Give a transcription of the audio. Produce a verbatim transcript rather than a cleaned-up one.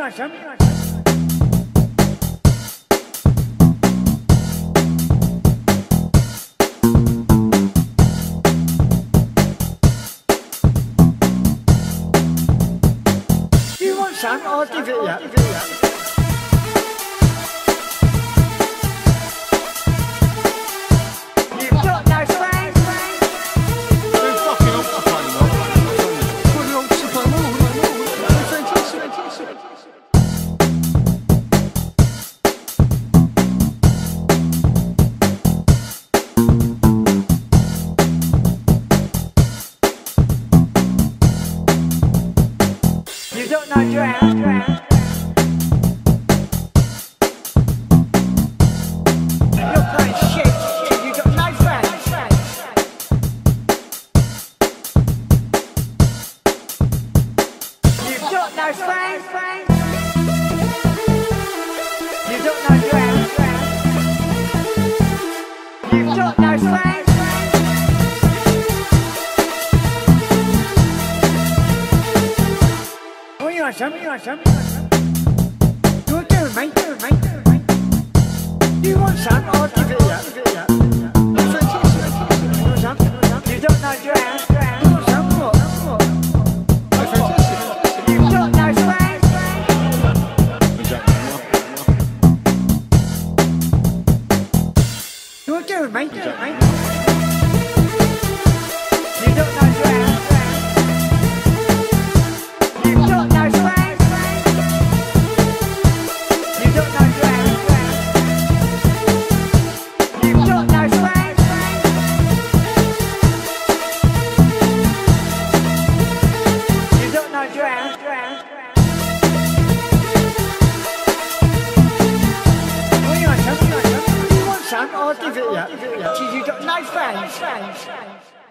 want some? Do you want some? I'll give it you. You've got no friends. You don't know drown, drown. You're playing shit, shit. You got no friends. You've got no friends. You don't know drown, drown. You've got no friends. You want some? You want some? Do it, do it, mate. Do it, mate. Do it, mate. Do you want some? I'll give it you. You want some? You don't know drown, drown. You want some? What? What? You've got no friends. Do it, do it, mate. Do it, mate. You don't know drown, drown. You've got no friends. You don't know drown, drown. You've got no friends. You don't know drown, drown. What do you want some? You want some? You want some? I'll give it you. You've got no friends.